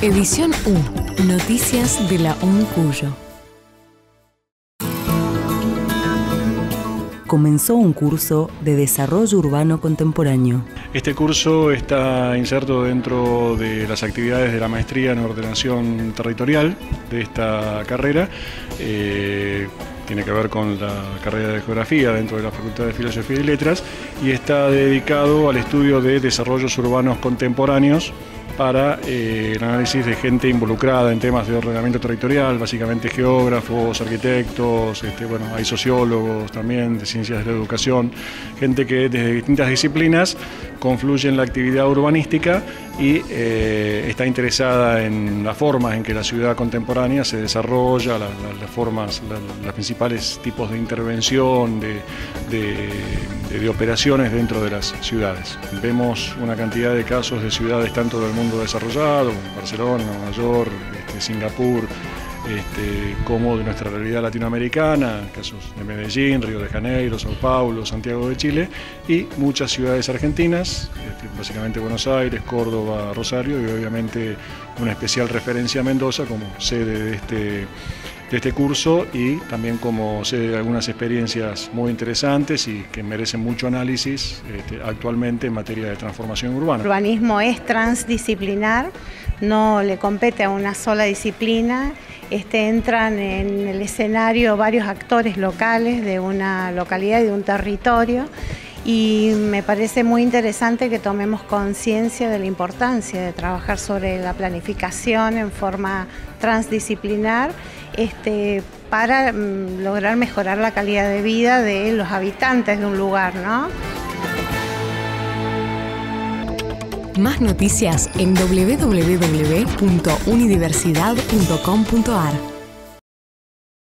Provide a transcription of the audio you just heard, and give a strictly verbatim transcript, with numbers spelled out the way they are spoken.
Edición U. Noticias de la U N Cuyo. Comenzó un curso de desarrollo urbano contemporáneo. Este curso está inserto dentro de las actividades de la maestría en ordenación territorial de esta carrera. Eh, tiene que ver con la carrera de geografía dentro de la Facultad de Filosofía y Letras y está dedicado al estudio de desarrollos urbanos contemporáneos para eh, el análisis de gente involucrada en temas de ordenamiento territorial, básicamente geógrafos, arquitectos, este, bueno, hay sociólogos también, de ciencias de la educación, gente que desde distintas disciplinas confluye en la actividad urbanística y eh, está interesada en las formas en que la ciudad contemporánea se desarrolla, la, la, las formas, la, los principales tipos de intervención, de, de, de operaciones dentro de las ciudades. Vemos una cantidad de casos de ciudades tanto del mundo desarrollado, Barcelona, Nueva York, este, Singapur, este, como de nuestra realidad latinoamericana, casos de Medellín, Río de Janeiro, Sao Paulo, Santiago de Chile y muchas ciudades argentinas, este, básicamente Buenos Aires, Córdoba, Rosario y obviamente una especial referencia a Mendoza como sede de este, de este curso y también como sede de algunas experiencias muy interesantes y que merecen mucho análisis este, actualmente en materia de transformación urbana. El urbanismo es transdisciplinar, no le compete a una sola disciplina. Este, entran en el escenario varios actores locales de una localidad y de un territorio y me parece muy interesante que tomemos conciencia de la importancia de trabajar sobre la planificación en forma transdisciplinar este, para mm, lograr mejorar la calidad de vida de los habitantes de un lugar, ¿no? Más noticias en doble u doble u doble u punto unidiversidad punto com punto ar.